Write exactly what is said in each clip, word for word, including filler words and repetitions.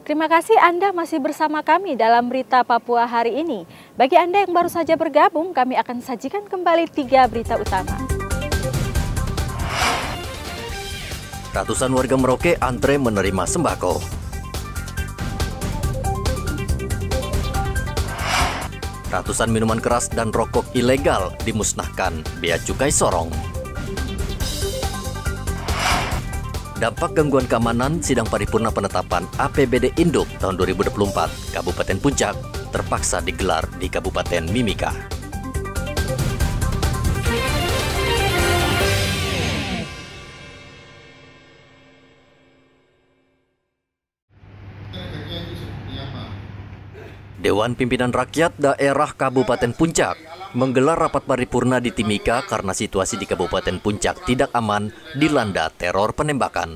Terima kasih Anda masih bersama kami dalam Berita Papua hari ini. Bagi Anda yang baru saja bergabung, kami akan sajikan kembali tiga berita utama. Ratusan warga Merauke antre menerima sembako. Ratusan minuman keras dan rokok ilegal dimusnahkan Bea Cukai Sorong. Dampak gangguan keamanan sidang paripurna penetapan A P B D Induk tahun dua ribu dua puluh empat Kabupaten Puncak terpaksa digelar di Kabupaten Mimika. Dewan Pimpinan Rakyat Daerah Kabupaten Puncak menggelar rapat paripurna di Timika karena situasi di Kabupaten Puncak tidak aman dilanda teror penembakan.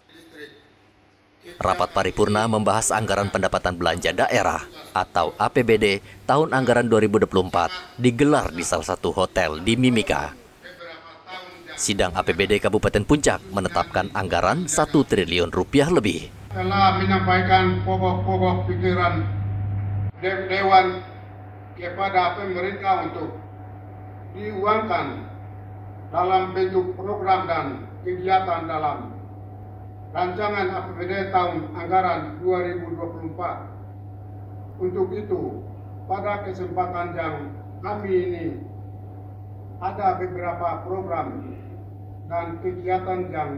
Rapat paripurna membahas anggaran pendapatan belanja daerah atau A P B D tahun anggaran dua ribu dua puluh empat digelar di salah satu hotel di Mimika. Sidang A P B D Kabupaten Puncak menetapkan anggaran satu triliun rupiah lebih. Telah menyampaikan pokok-pokok pikiran Dewan kepada pemerintah untuk diuangkan dalam bentuk program dan kegiatan dalam rancangan A P B D tahun anggaran dua ribu dua puluh empat. Untuk itu, pada kesempatan yang kami ini ada beberapa program dan kegiatan yang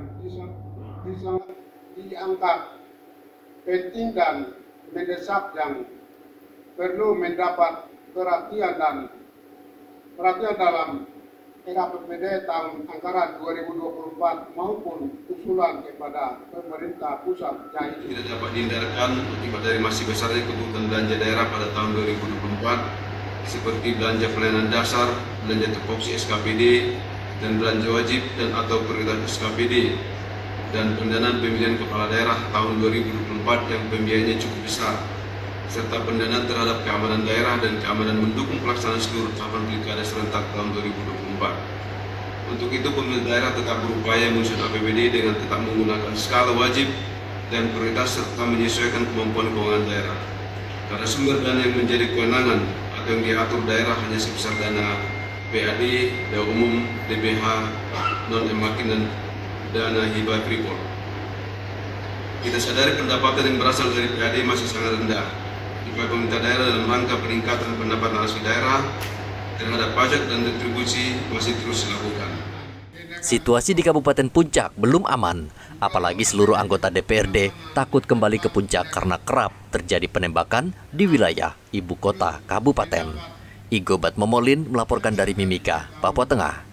dianggap penting dan mendesak yang perlu mendapat perhatian dan perhatian dalam A P B D tahun anggaran dua ribu dua puluh empat maupun usulan kepada pemerintah pusat. Tidak dapat dihindarkan akibat dari masih besarnya kebutuhan belanja daerah pada tahun dua ribu dua puluh empat seperti belanja pelayanan dasar, belanja tupoksi S K P D, dan belanja wajib dan atau prioritas S K P D, dan pendanaan pemilihan kepala daerah tahun dua ribu dua puluh empat yang pembiayanya cukup besar, serta pendanaan terhadap keamanan daerah dan keamanan mendukung pelaksanaan seluruh tahapan pilkada serentak tahun dua ribu dua puluh empat. Untuk itu, pemerintah daerah tetap berupaya menyusun A P B D dengan tetap menggunakan skala wajib dan prioritas serta menyesuaikan kemampuan keuangan daerah. Karena sumber dana yang menjadi kewenangan atau yang diatur daerah hanya sebesar dana P A D, dana umum, D B H, non-emakin, dan dana hibah freeport. Kita sadari pendapatan yang berasal dari P A D masih sangat rendah. Upaya pemerintah daerah dalam rangka peningkatan pendapatan asli daerah terhadap pajak dan retribusi masih terus dilakukan. Situasi di Kabupaten Puncak belum aman, apalagi seluruh anggota D P R D takut kembali ke Puncak karena kerap terjadi penembakan di wilayah ibu kota kabupaten. Igo Bat Momolin melaporkan dari Mimika, Papua Tengah.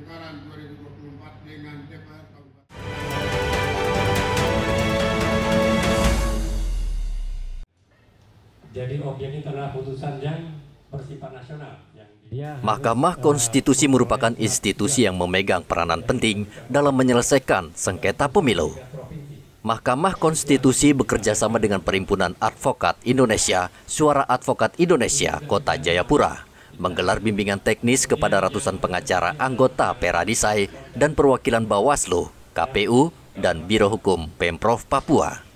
Jadi objek ini adalah putusan yang bersifat nasional. Mahkamah Konstitusi merupakan institusi yang memegang peranan penting dalam menyelesaikan sengketa pemilu. Mahkamah Konstitusi bekerja sama dengan Perhimpunan Advokat Indonesia, Suara Advokat Indonesia, Kota Jayapura, menggelar bimbingan teknis kepada ratusan pengacara anggota Peradisai dan perwakilan Bawaslu, K P U, dan Biro Hukum Pemprov Papua.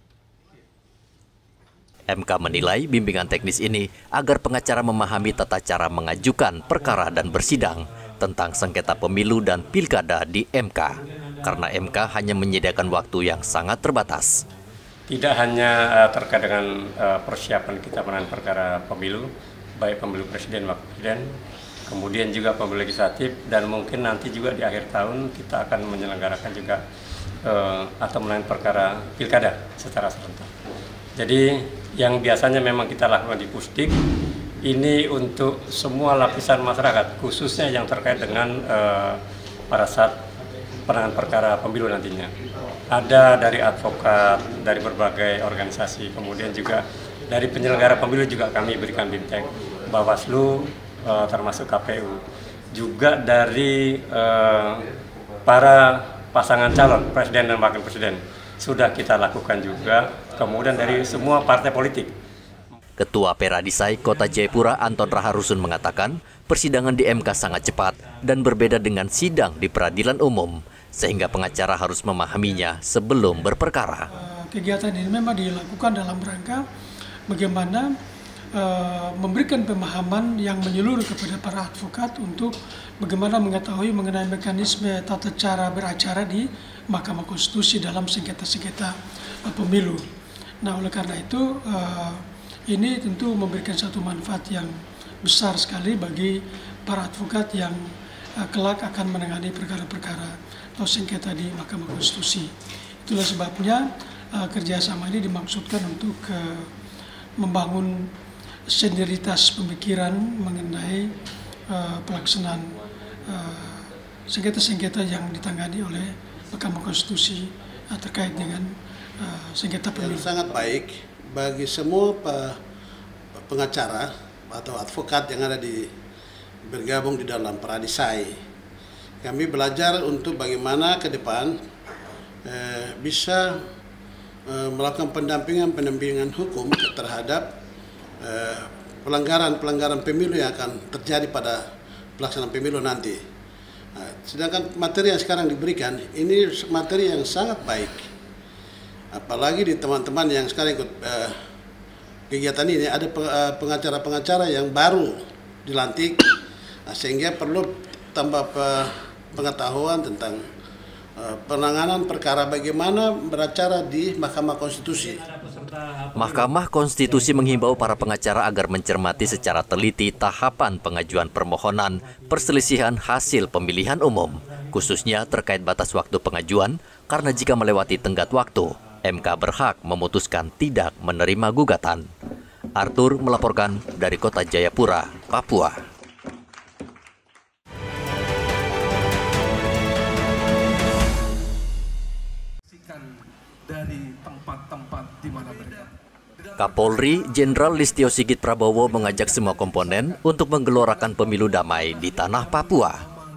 M K menilai bimbingan teknis ini agar pengacara memahami tata cara mengajukan perkara dan bersidang tentang sengketa pemilu dan pilkada di M K, karena M K hanya menyediakan waktu yang sangat terbatas. Tidak hanya uh, terkait dengan uh, persiapan kita menangani perkara pemilu, baik pemilu presiden, wakil presiden, kemudian juga pemilu legislatif, dan mungkin nanti juga di akhir tahun kita akan menyelenggarakan juga uh, atau menangani perkara pilkada secara serentak. Jadi yang biasanya memang kita lakukan di Pusdik, ini untuk semua lapisan masyarakat, khususnya yang terkait dengan uh, pada saat penanganan perkara pemilu nantinya. Ada dari advokat, dari berbagai organisasi, kemudian juga dari penyelenggara pemilu juga kami berikan bimtek, Bawaslu, uh, termasuk K P U, juga dari uh, para pasangan calon presiden dan wakil presiden. Sudah kita lakukan juga, kemudian dari semua partai politik. Ketua Peradisai Kota Jayapura Anton Raharusun mengatakan persidangan di M K sangat cepat dan berbeda dengan sidang di peradilan umum, sehingga pengacara harus memahaminya sebelum berperkara. kegiatan ini memang dilakukan dalam rangka bagaimana uh, memberikan pemahaman yang menyeluruh kepada para advokat untuk bagaimana mengetahui mengenai mekanisme tata cara beracara di Mahkamah Konstitusi dalam sengketa-sengketa uh, pemilu. Nah, oleh karena itu uh, ini tentu memberikan satu manfaat yang besar sekali bagi para advokat yang uh, kelak akan menangani perkara-perkara atau sengketa di Mahkamah Konstitusi. Itulah sebabnya uh, kerjasama ini dimaksudkan untuk uh, membangun senioritas pemikiran mengenai uh, pelaksanaan uh, sengketa-sengketa yang ditangani oleh Mahkamah Konstitusi uh, terkait dengan uh, sengketa pemilu. Sangat baik bagi semua pengacara atau advokat yang ada di bergabung di dalam Peradisai. Kami belajar untuk bagaimana ke depan Eh, bisa eh, melakukan pendampingan-pendampingan hukum terhadap pelanggaran-pelanggaran eh, pemilu yang akan terjadi pada pelaksanaan pemilu nanti. Nah, sedangkan materi yang sekarang diberikan ini materi yang sangat baik, apalagi di teman-teman yang sekarang ikut eh, kegiatan ini ada pengacara-pengacara yang baru dilantik, nah, sehingga perlu tambah pengetahuan tentang penanganan perkara bagaimana beracara di Mahkamah Konstitusi. Mahkamah Konstitusi menghimbau para pengacara agar mencermati secara teliti tahapan pengajuan permohonan perselisihan hasil pemilihan umum, khususnya terkait batas waktu pengajuan, karena jika melewati tenggat waktu, M K berhak memutuskan tidak menerima gugatan. Arthur melaporkan dari Kota Jayapura, Papua. Dari tempat-tempat di mana mereka. Kapolri Jenderal Listio Sigit Prabowo mengajak semua komponen untuk menggelorakan pemilu damai di tanah Papua.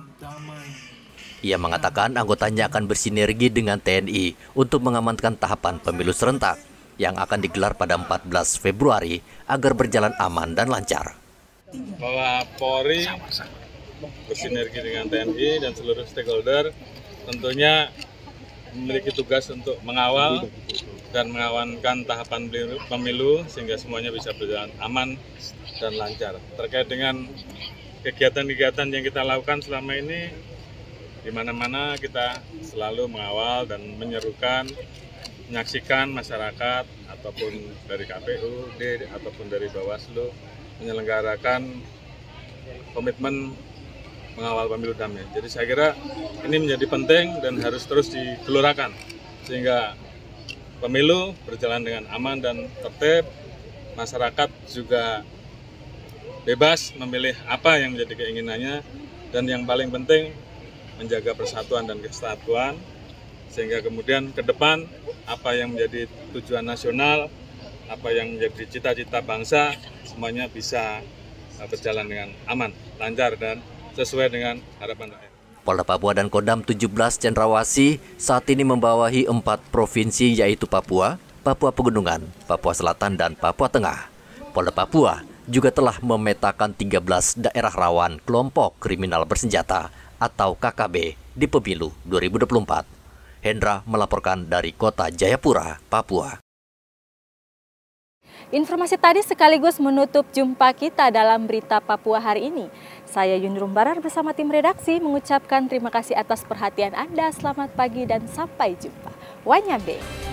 Ia mengatakan anggotanya akan bersinergi dengan T N I untuk mengamankan tahapan pemilu serentak yang akan digelar pada empat belas Februari agar berjalan aman dan lancar. Bahwa Polri bersinergi dengan T N I dan seluruh stakeholder tentunya memiliki tugas untuk mengawal dan mengamankan tahapan pemilu sehingga semuanya bisa berjalan aman dan lancar. Terkait dengan kegiatan-kegiatan yang kita lakukan selama ini, di mana-mana kita selalu mengawal dan menyerukan, menyaksikan masyarakat ataupun dari K P U D ataupun dari Bawaslu menyelenggarakan komitmen mengawal pemilu damai. Jadi saya kira ini menjadi penting dan harus terus digelorakan sehingga pemilu berjalan dengan aman dan tertib, masyarakat juga bebas memilih apa yang menjadi keinginannya, dan yang paling penting menjaga persatuan dan kesatuan sehingga kemudian ke depan apa yang menjadi tujuan nasional, apa yang menjadi cita-cita bangsa semuanya bisa berjalan dengan aman, lancar dan sesuai dengan harapan rakyat. Polda Papua dan Kodam tujuh belas Cendrawasih saat ini membawahi empat provinsi yaitu Papua, Papua Pegunungan, Papua Selatan, dan Papua Tengah. Polda Papua juga telah memetakan tiga belas daerah rawan kelompok kriminal bersenjata atau K K B di pemilu dua ribu dua puluh empat. Hendra melaporkan dari Kota Jayapura, Papua. Informasi tadi sekaligus menutup jumpa kita dalam Berita Papua hari ini. Saya Yunrum Barar bersama tim redaksi mengucapkan terima kasih atas perhatian Anda. Selamat pagi dan sampai jumpa. Wanyabe.